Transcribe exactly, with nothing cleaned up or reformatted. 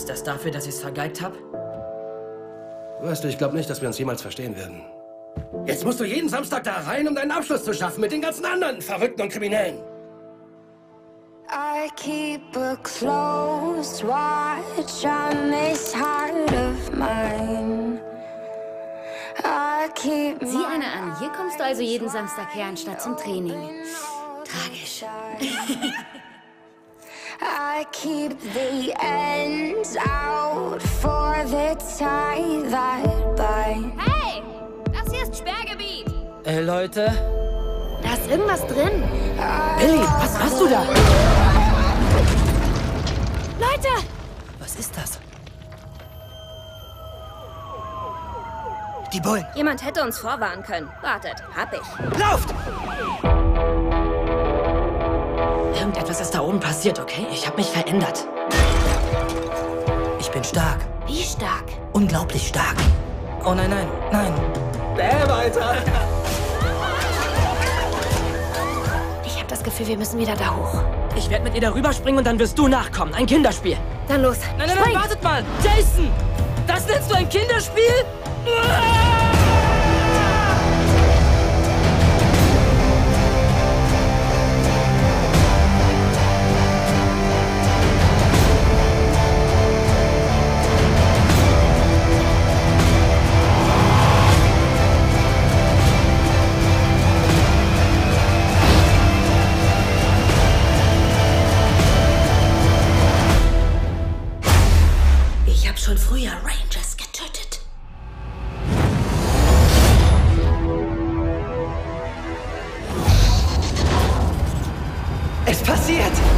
Ist das dafür, dass ich es vergeigt habe? Weißt du, ich glaube nicht, dass wir uns jemals verstehen werden. Jetzt musst du jeden Samstag da rein, um deinen Abschluss zu schaffen mit den ganzen anderen Verrückten und Kriminellen. I keep a close watch on this heart of mine. I keep Sieh eine an. Hier kommst du also jeden Samstag her, anstatt zum Training. Tragisch. I keep the ends out for the tie that bind. Hey! Das hier ist Sperrgebiet! Äh, Leute? Da ist irgendwas drin. Billy, was hast du da? Leute! Was ist das? Die Bullen. Jemand hätte uns vorwarnen können. Wartet, hab ich. Lauft! Irgendetwas ist da oben passiert, okay? Ich habe mich verändert. Ich bin stark. Wie stark? Unglaublich stark. Oh nein, nein, nein. Bäm, Alter! Ich habe das Gefühl, wir müssen wieder da hoch. Ich werde mit ihr darüber springen und dann wirst du nachkommen. Ein Kinderspiel. Dann los. Nein, nein, nein, wartet mal! Jason! Das nennst du ein Kinderspiel? Ich habe schon früher Rangers getötet. Es passiert!